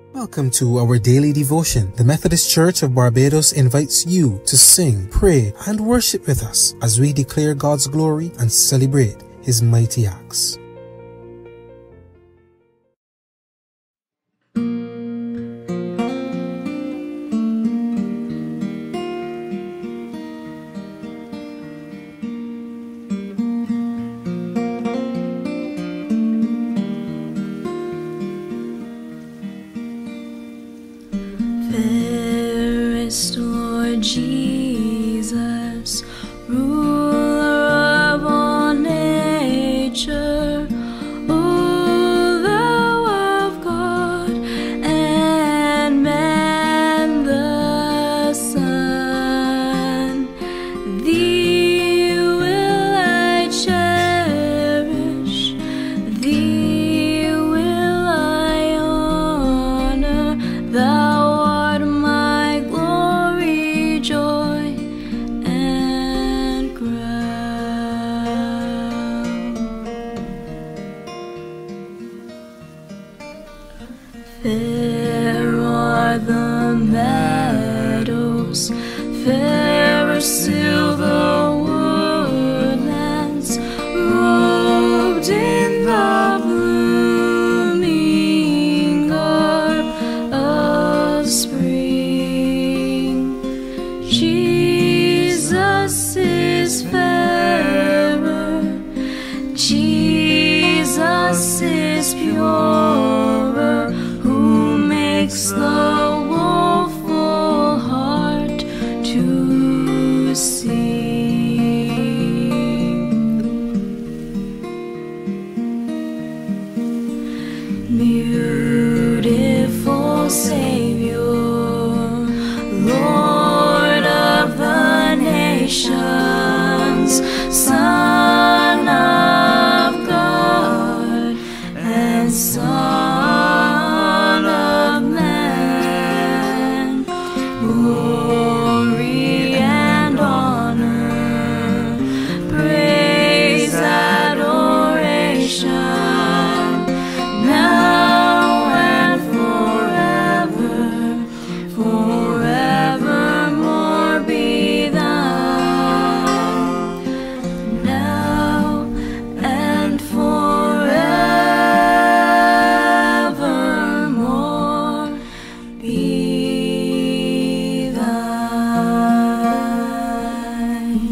Welcome to our daily devotion. The Methodist Church of Barbados invites you to sing, pray, and worship with us as we declare God's glory and celebrate His mighty acts. Fairest Lord Jesus, ruler of all nature, O thou of God and man the Son, thee will I cherish, thee will I honor, thou fair are the meadows, fairer still the woodlands, robed in the blooming garb of spring. Jesus is fairer, Jesus is purer, makes the woeful heart to sing. Beautiful Savior, Lord of the nations, Son of God and Son of man, glory and honor, praise, adoration, now and forever, forevermore be thine, now and forevermore be thine.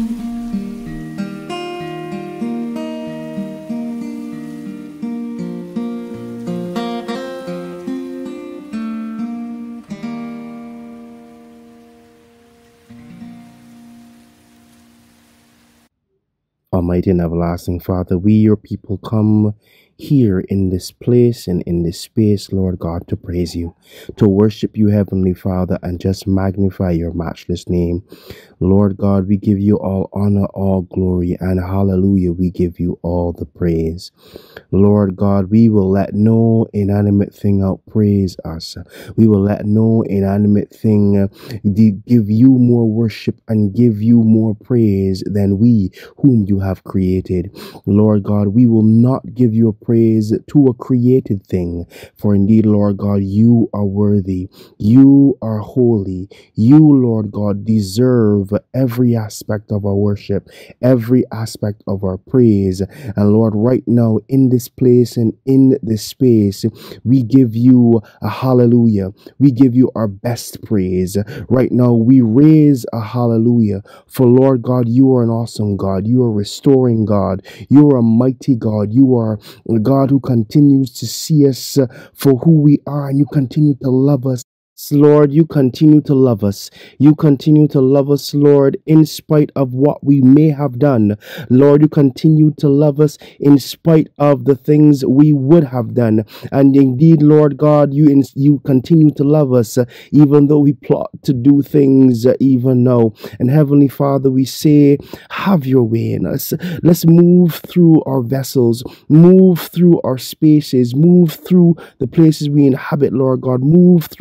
Almighty and everlasting Father, we, your people, come here in this place and in this space, Lord God, to praise you, to worship you, Heavenly Father, and just magnify your matchless name. Lord God, we give you all honor, all glory, and hallelujah, we give you all the praise. Lord God, we will let no inanimate thing outpraise us. We will let no inanimate thing give you more worship and give you more praise than we whom you have created. Lord God, we will not give your praise to a created thing, for indeed, Lord God, you are worthy. You are holy. You, Lord God, deserve every aspect of our worship, every aspect of our praise. And Lord, right now in this place and in this space, we give you a hallelujah. We give you our best praise. Right now, we raise a hallelujah. For Lord God, you are an awesome God. You are restoring God. You are a mighty God. You are a God who continues to see us for who we are, and you continue to love us. Lord, you continue to love us. You continue to love us, Lord, in spite of what we may have done. Lord, you continue to love us in spite of the things we would have done. And indeed, Lord God, you continue to love us even though we plot to do things even now. And Heavenly Father, we say, have your way in us. Let's move through our vessels, move through our spaces, move through the places we inhabit, Lord God. Move through us in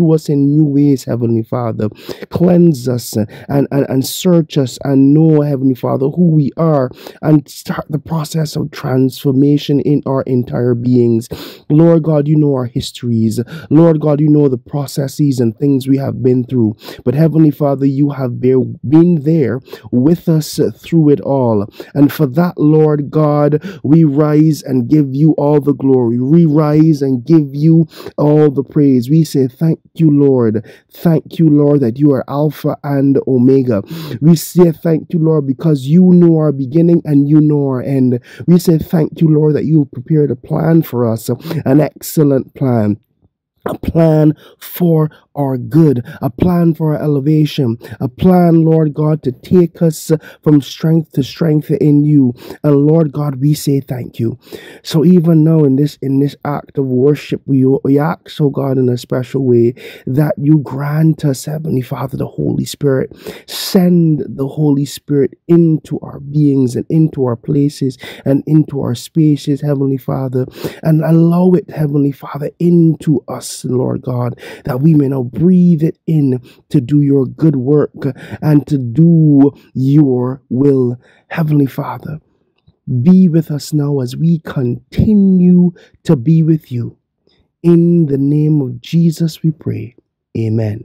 in new ways, Heavenly Father. Cleanse us and search us and know, Heavenly Father, who we are and start the process of transformation in our entire beings. Lord God, you know our histories. Lord God, you know the processes and things we have been through. But Heavenly Father, you have been there with us through it all. And for that, Lord God, we rise and give you all the glory. We rise and give you all the praise. We say thank you, Lord. Thank you, Lord, that you are Alpha and Omega. We say thank you, Lord, because you know our beginning and you know our end. We say thank you, Lord, that you have prepared a plan for us, an excellent plan. A plan for our good, a plan for our elevation, a plan, Lord God, to take us from strength to strength in you. And Lord God, we say thank you. So even now in this act of worship, we ask, oh God, in a special way that you grant us, Heavenly Father, the Holy Spirit. Send the Holy Spirit into our beings and into our places and into our spaces, Heavenly Father, and allow it, Heavenly Father, into us, Lord God, that we may now breathe it in to do your good work and to do your will. Heavenly Father, be with us now as we continue to be with you. In the name of Jesus we pray. Amen.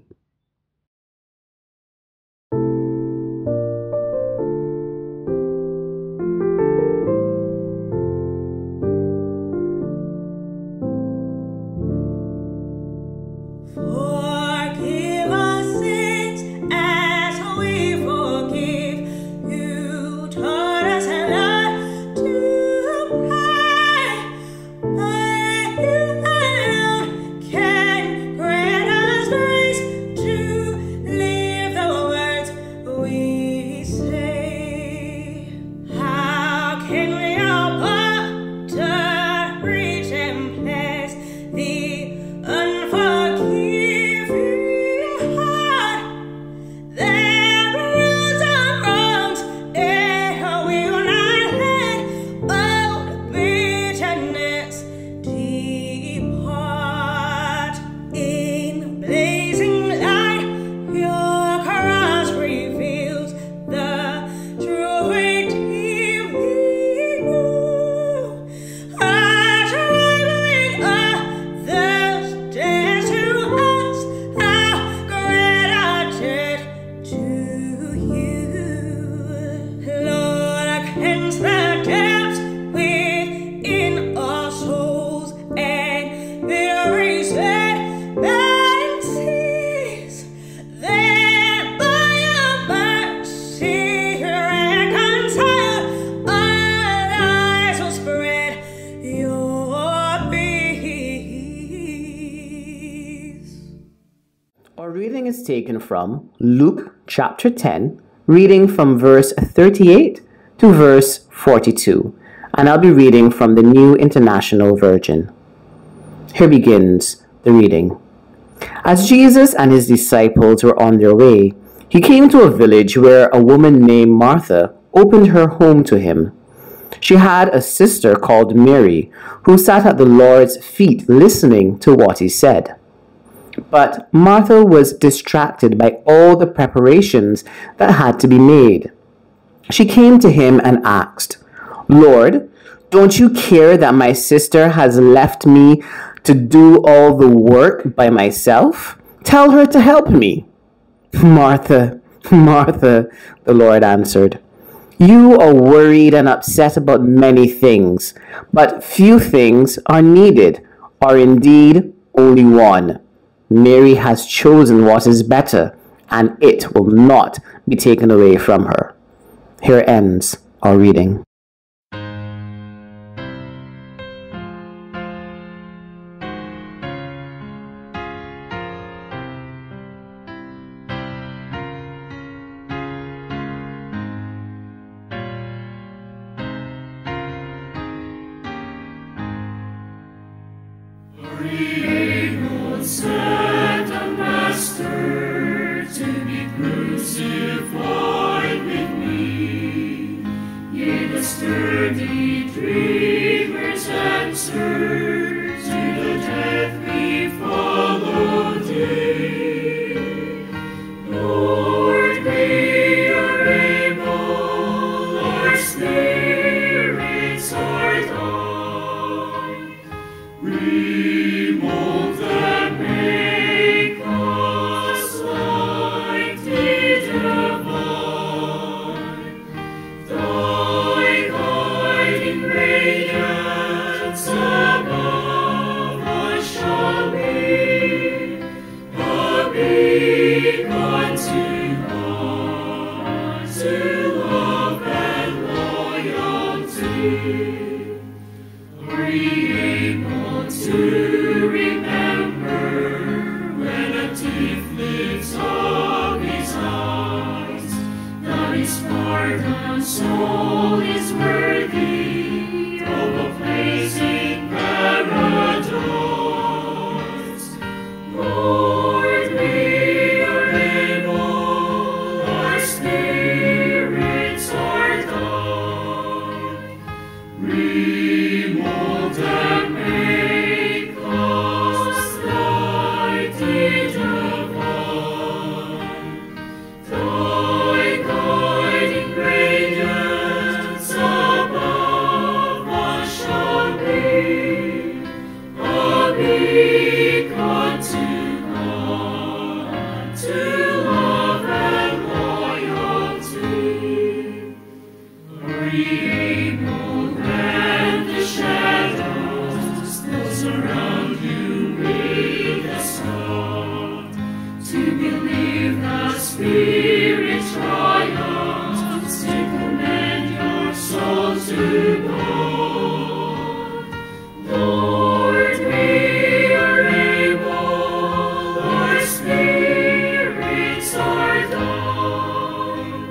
Forgive us sins as we forgive. You taught us not to pray, but you alone can grant us grace to live the words we say. How can we all to reach and bless the unforgiving heart? There are rules and wrongs, and we will not let old bitterness depart. In blazing light, your cross reveals the true redeeming you. Our trembling others dare to us, how great our debt to you. Lord, cleanse the depths within our souls and erase that bad seas. Then by your mercy reconcile, our lives will spread your peace. Our reading is taken from Luke chapter 10, reading from verse 38 to verse 42, and I'll be reading from the New International Version. Here begins the reading. As Jesus and his disciples were on their way, he came to a village where a woman named Martha opened her home to him. She had a sister called Mary, who sat at the Lord's feet listening to what he said. But Martha was distracted by all the preparations that had to be made. She came to him and asked, "Lord, don't you care that my sister has left me to do all the work by myself? Tell her to help me." "Martha, Martha," the Lord answered, "you are worried and upset about many things, but few things are needed, or indeed only one. Mary has chosen what is better, and it will not be taken away from her." Here ends our reading. Sent a master to be crucified with me. Yea, the sturdy dreamers answer, to the death we follow thee. Are ye able to remember when a thief lifts up his eyes, that his pardoned soul is worthy of a place in paradise? Lord, we are able, our spirits are thine. Remold and make us thy deed divine. Thy guiding radiance above us shall be a beacon to God, to love and loyalty. Are ye able when the shadows close around you with the sun, to believe that Spirit triumphs, to commend your soul to God? Lord, we are able, our spirits are thine.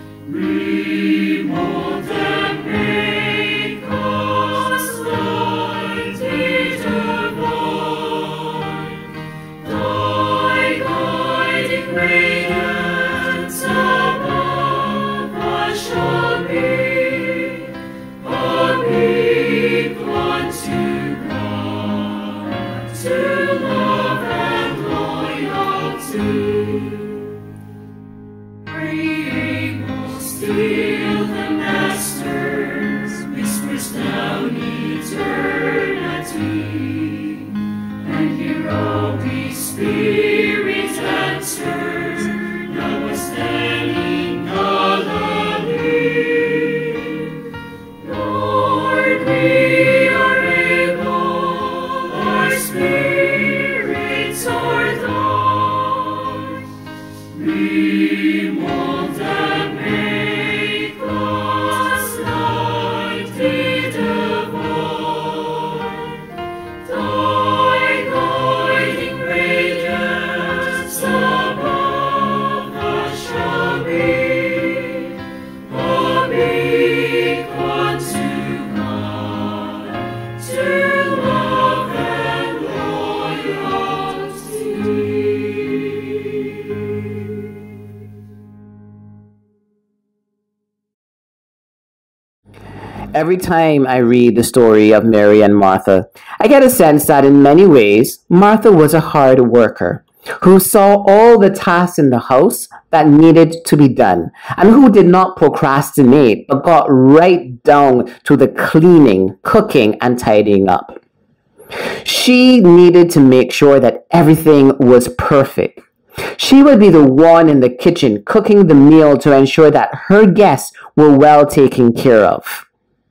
Remold and make us thy deed divine. Thy guiding radiance above us shall be a beacon to God, to love and loyalty. Are ye able still the Master's whispers down eternity, and hear Holy Spirit answer, now was then in Galilee? Lord, we are able, our spirits are thine. Remold and make us thy deed divine. Thy guiding radiance above us shall be a beacon to God, to love and loyalty. Every time I read the story of Mary and Martha, I get a sense that in many ways, Martha was a hard worker who saw all the tasks in the house that needed to be done and who did not procrastinate but got right down to the cleaning, cooking, and tidying up. She needed to make sure that everything was perfect. She would be the one in the kitchen cooking the meal to ensure that her guests were well taken care of.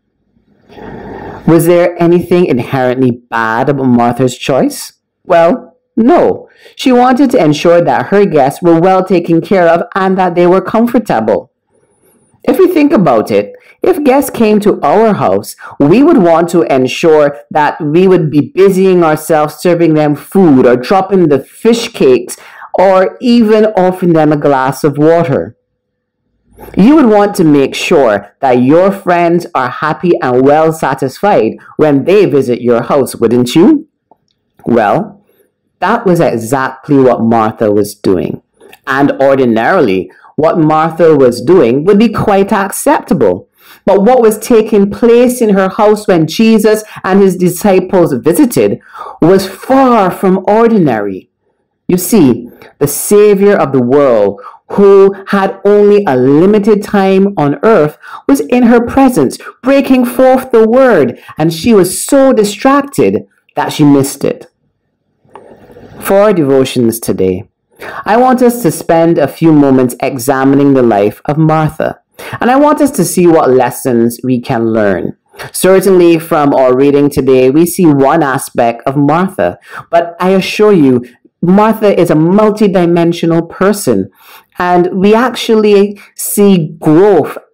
Was there anything inherently bad about Martha's choice? Well, no. She wanted to ensure that her guests were well taken care of and that they were comfortable. If we think about it, if guests came to our house, we would want to ensure that we would be busying ourselves serving them food or dropping the fish cakes or even offering them a glass of water. You would want to make sure that your friends are happy and well satisfied when they visit your house, wouldn't you? Well, that was exactly what Martha was doing. And ordinarily, what Martha was doing would be quite acceptable. But what was taking place in her house when Jesus and his disciples visited was far from ordinary. You see, the Savior of the world, who had only a limited time on earth, was in her presence, breaking forth the word, and she was so distracted that she missed it. For our devotions today, I want us to spend a few moments examining the life of Martha, and I want us to see what lessons we can learn. Certainly from our reading today, we see one aspect of Martha, but I assure you, Martha is a multidimensional person, and we actually see growth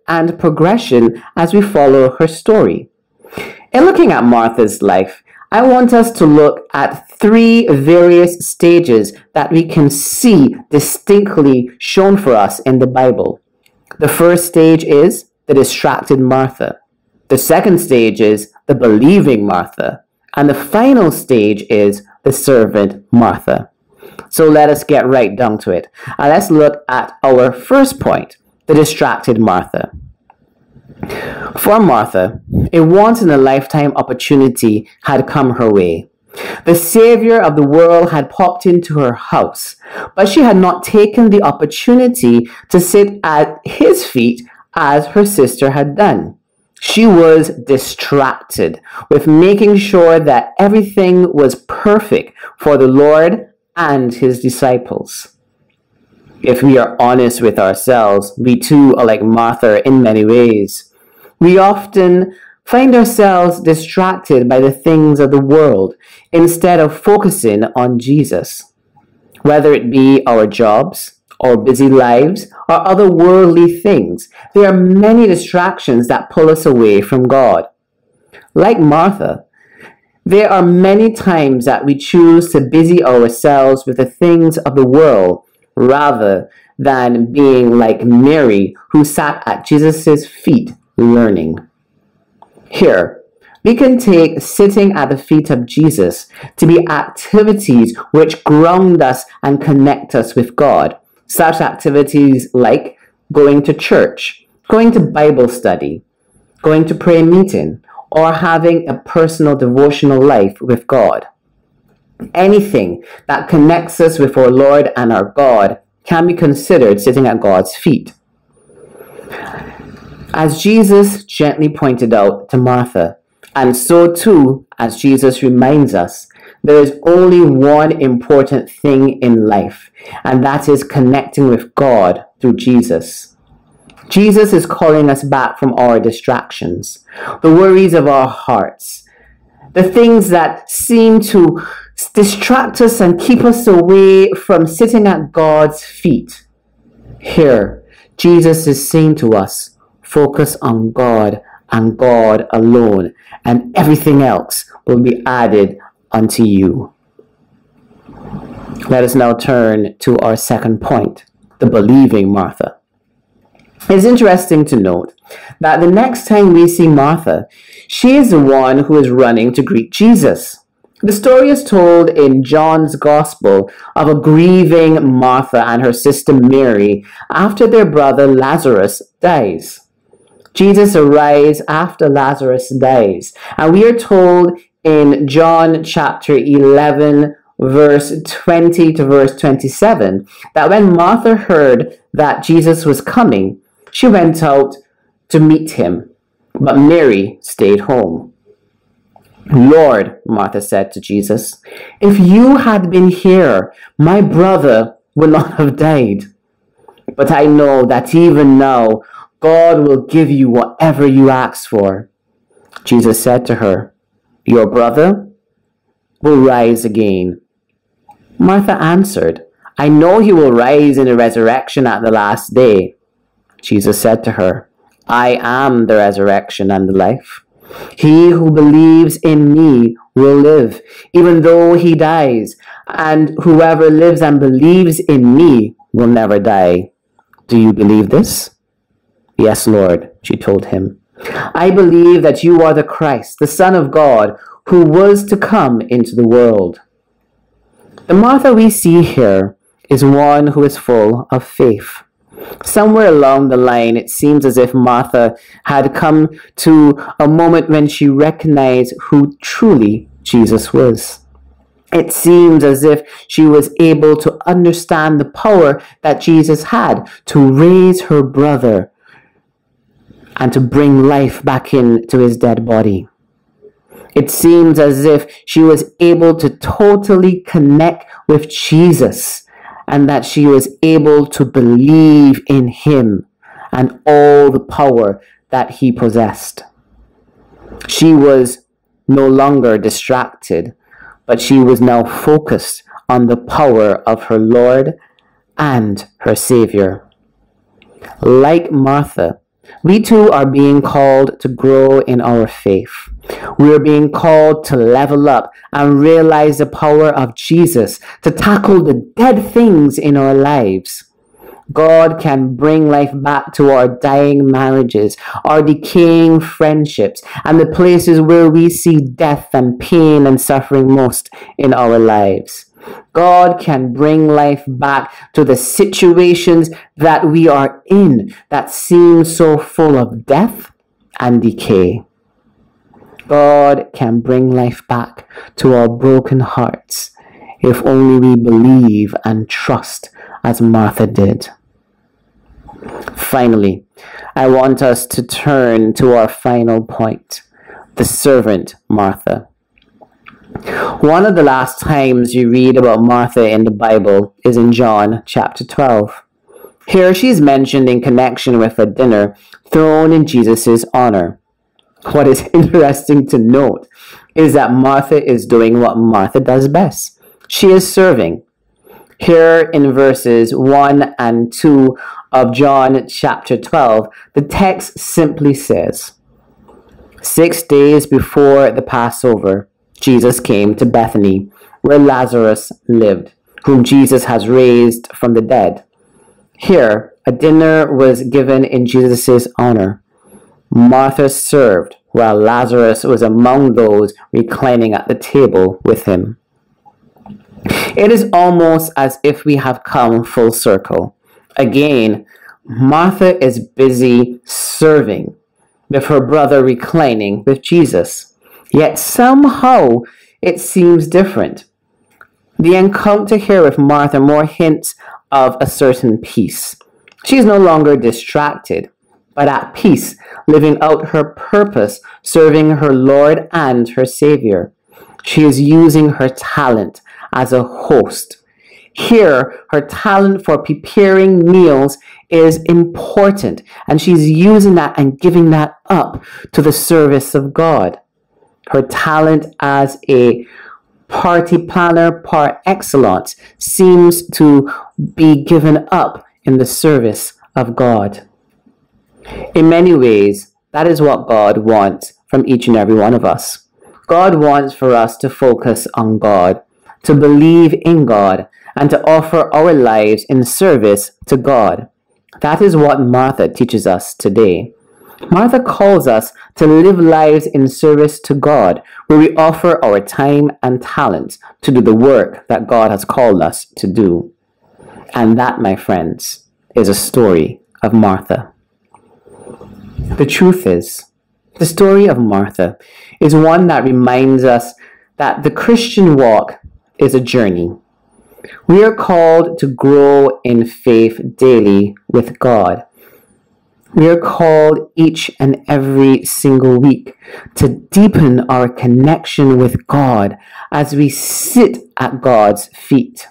and progression as we follow her story. In looking at Martha's life, I want us to look at 3 various stages that we can see distinctly shown for us in the Bible. The first stage is the distracted Martha. The second stage is the believing Martha. And the final stage is the servant Martha. So let us get right down to it. And let's look at our first point, the distracted Martha. For Martha, a once-in-a-lifetime opportunity had come her way. The Savior of the world had popped into her house, but she had not taken the opportunity to sit at his feet as her sister had done. She was distracted with making sure that everything was perfect for the Lord and his disciples. If we are honest with ourselves, we too are like Martha in many ways. We often find ourselves distracted by the things of the world instead of focusing on Jesus. Whether it be our jobs, or busy lives, or other worldly things, there are many distractions that pull us away from God. Like Martha, there are many times that we choose to busy ourselves with the things of the world rather than being like Mary, who sat at Jesus' feet learning. Here, we can take sitting at the feet of Jesus to be activities which ground us and connect us with God. Such activities like going to church, going to Bible study, going to prayer meeting, or having a personal devotional life with God. Anything that connects us with our Lord and our God can be considered sitting at God's feet. As Jesus gently pointed out to Martha, and so too as Jesus reminds us, there is only one important thing in life, and that is connecting with God through Jesus. Jesus is calling us back from our distractions, the worries of our hearts, the things that seem to distract us and keep us away from sitting at God's feet. Here, Jesus is saying to us, focus on God and God alone, and everything else will be added unto you. Let us now turn to our second point, the believing Martha. It's interesting to note that the next time we see Martha, she is the one who is running to greet Jesus. The story is told in John's Gospel of a grieving Martha and her sister Mary after their brother Lazarus dies. Jesus arrives after Lazarus dies, and we are told in John chapter 11, verse 20 to verse 27, that when Martha heard that Jesus was coming, she went out to meet him, but Mary stayed home. Lord, Martha said to Jesus, if you had been here, my brother would not have died. But I know that even now, God will give you whatever you ask for. Jesus said to her, your brother will rise again. Martha answered, I know he will rise in the resurrection at the last day. Jesus said to her, I am the resurrection and the life. He who believes in me will live, even though he dies, and whoever lives and believes in me will never die. Do you believe this? Yes, Lord, she told him. I believe that you are the Christ, the Son of God, who was to come into the world. The Martha we see here is one who is full of faith. Somewhere along the line, it seems as if Martha had come to a moment when she recognized who truly Jesus was. It seems as if she was able to understand the power that Jesus had to raise her brother and to bring life back into his dead body. It seems as if she was able to totally connect with Jesus, and that she was able to believe in him and all the power that he possessed. She was no longer distracted, but she was now focused on the power of her Lord and her Savior. Like Martha, We too are being called to grow in our faith. We are being called to level up and realize the power of Jesus to tackle the dead things in our lives. God can bring life back to our dying marriages, our decaying friendships, and the places where we see death and pain and suffering most in our lives. God can bring life back to the situations that we are in that seem so full of death and decay. God can bring life back to our broken hearts if only we believe and trust as Martha did. Finally, I want us to turn to our final point, the servant Martha. One of the last times you read about Martha in the Bible is in John chapter 12. Here she is mentioned in connection with a dinner thrown in Jesus' honor. What is interesting to note is that Martha is doing what Martha does best. She is serving. Here in verses 1 and 2 of John chapter 12, the text simply says, 6 days before the Passover, Jesus came to Bethany, where Lazarus lived, whom Jesus has raised from the dead. Here, a dinner was given in Jesus' honor. Martha served, while Lazarus was among those reclining at the table with him. It is almost as if we have come full circle. Again, Martha is busy serving, with her brother reclining with Jesus. Yet somehow it seems different. The encounter here with Martha more hints of a certain peace. She is no longer distracted, but at peace, living out her purpose, serving her Lord and her Savior. She is using her talent as a host. Here, her talent for preparing meals is important, and she's using that and giving that up to the service of God. Her talent as a party planner par excellence seems to be given up in the service of God. In many ways, that is what God wants from each and every one of us. God wants for us to focus on God, to believe in God, and to offer our lives in service to God. That is what Martha teaches us today. Martha calls us to live lives in service to God, where we offer our time and talents to do the work that God has called us to do. And that, my friends, is a story of Martha. The truth is, the story of Martha is one that reminds us that the Christian walk is a journey. We are called to grow in faith daily with God. We are called each and every single week to deepen our connection with God as we sit at God's feet.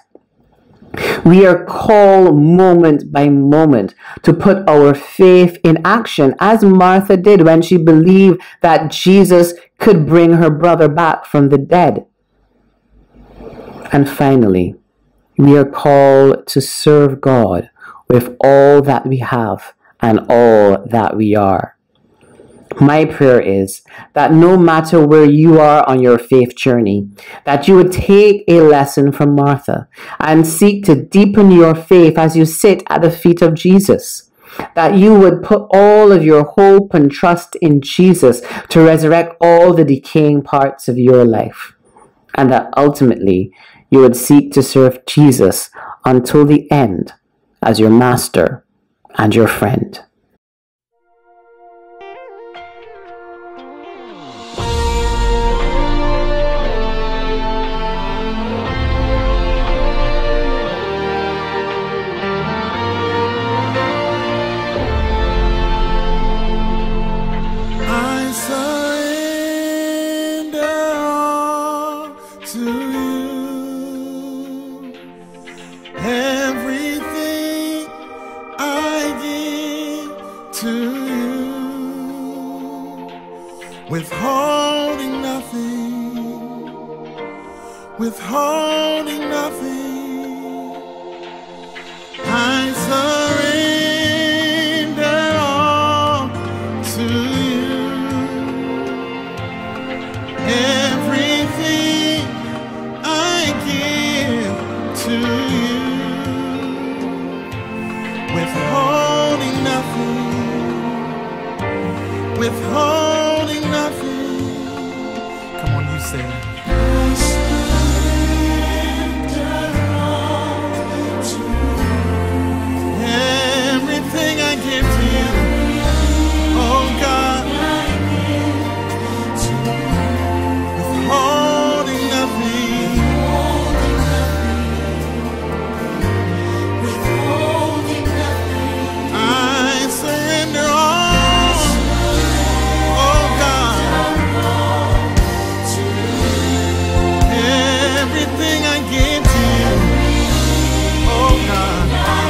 We are called moment by moment to put our faith in action, as Martha did when she believed that Jesus could bring her brother back from the dead. And finally, we are called to serve God with all that we have and all that we are. My prayer is that no matter where you are on your faith journey, that you would take a lesson from Martha and seek to deepen your faith as you sit at the feet of Jesus. That you would put all of your hope and trust in Jesus to resurrect all the decaying parts of your life. And that ultimately you would seek to serve Jesus until the end as your master and your friend. Withholding nothing, I surrender all say, everything I give to you, oh God, withholding nothing, I surrender all, oh God, everything I give to you, oh God,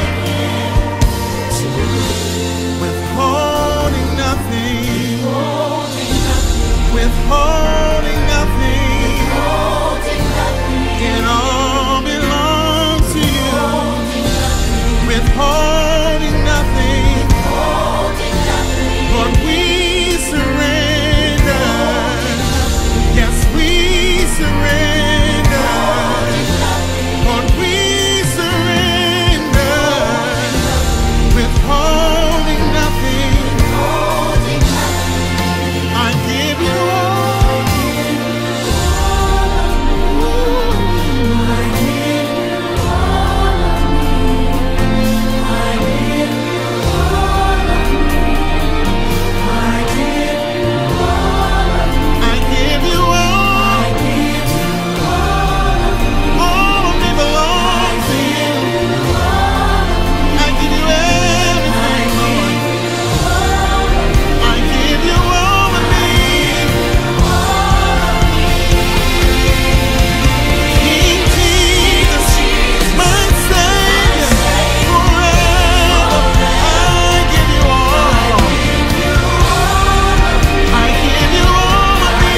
withholding nothing, withholding nothing, it all belongs to you, withholding nothing, Lord, we surrender, yes, we surrender, Lord, we surrender, withholding nothing, I give you all. I give you all. All of me belongs to you. I give you everything, Lord. I give you all of me. King Jesus, my Savior, forever. I give you all. I give you all of me.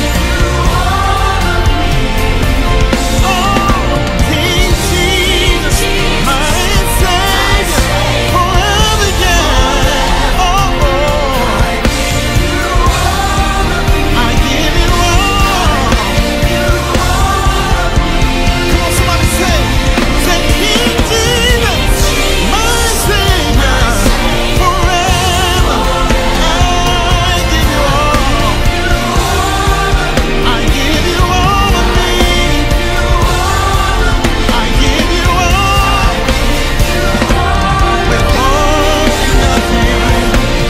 Oh, King Jesus, my Savior, forever, yeah. Oh, I give you all. Come on, somebody say, King Jesus, my Savior, forever. I give you all. I give you all of me. I give you all. Withholding nothing.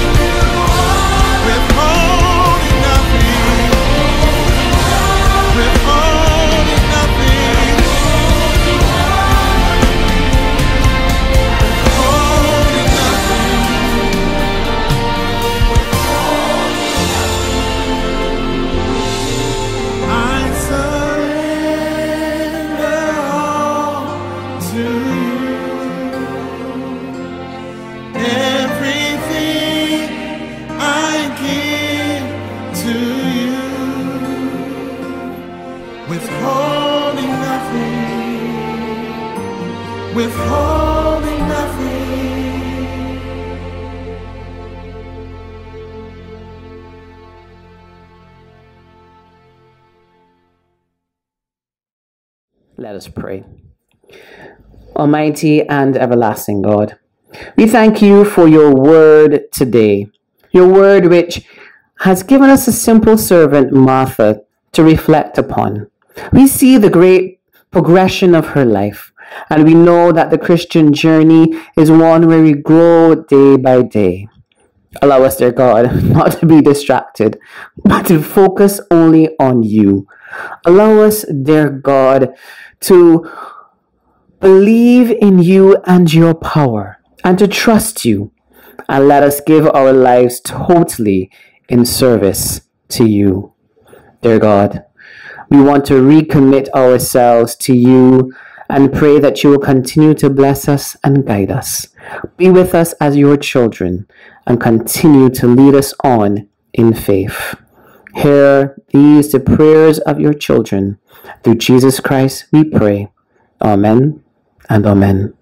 Withholding nothing. Withholding nothing. Withholding nothing. I surrender all to you. Everything I give to you. Withholding nothing. Withholding nothing. Let us pray. Almighty and everlasting God, we thank you for your word today, your word which has given us a simple servant, Martha, to reflect upon. We see the great progression of her life, and we know that the Christian journey is one where we grow day by day. Allow us, dear God, not to be distracted, but to focus only on you. Allow us, dear God, to believe in you and your power, and to trust you. And let us give our lives totally in service to you. Dear God, we want to recommit ourselves to you and pray that you will continue to bless us and guide us. Be with us as your children and continue to lead us on in faith. Hear these the prayers of your children. Through Jesus Christ we pray. Amen and amen.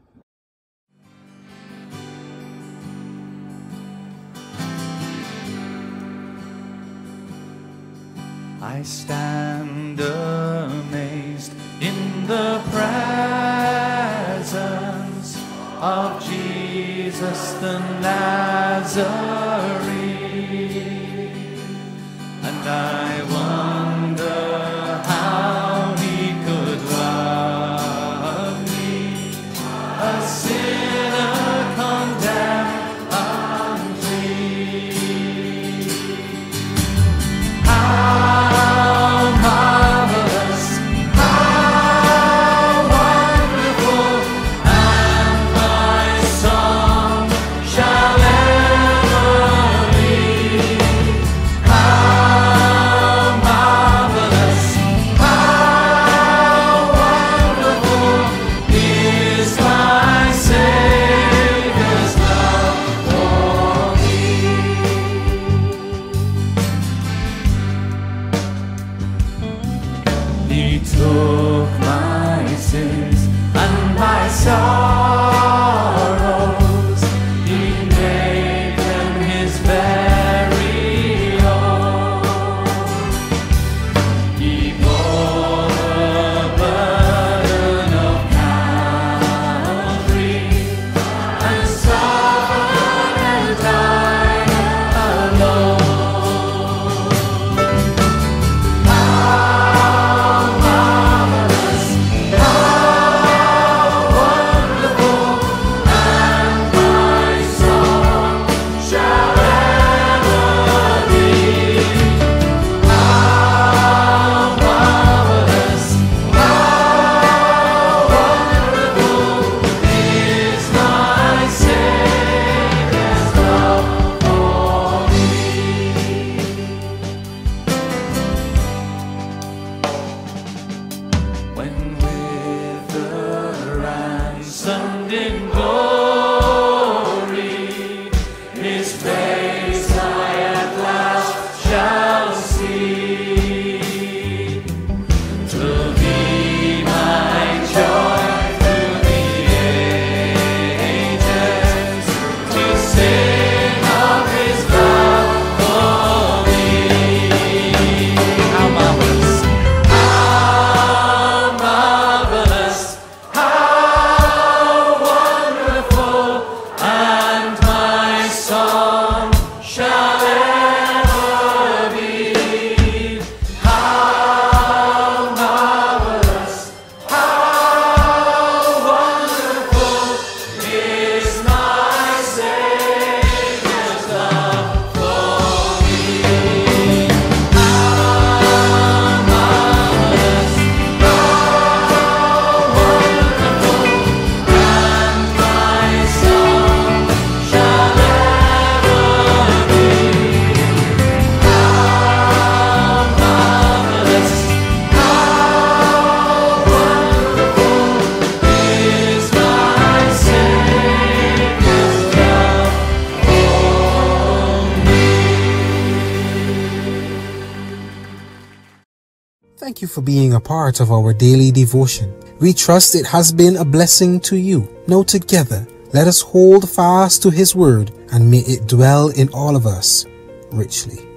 I stand amazed in the presence of Jesus the Nazarene, and I wonder He took my sins and my sorrows. He made them his very own. He bore the burden of Calvary and suffered and died alone. When with the ransomed in glory, his face I at last shall see, to be my joy through the ages, to sing of his love for me. How marvelous! Thank you for being a part of our daily devotion. We trust it has been a blessing to you. Now together, let us hold fast to His word and may it dwell in all of us richly.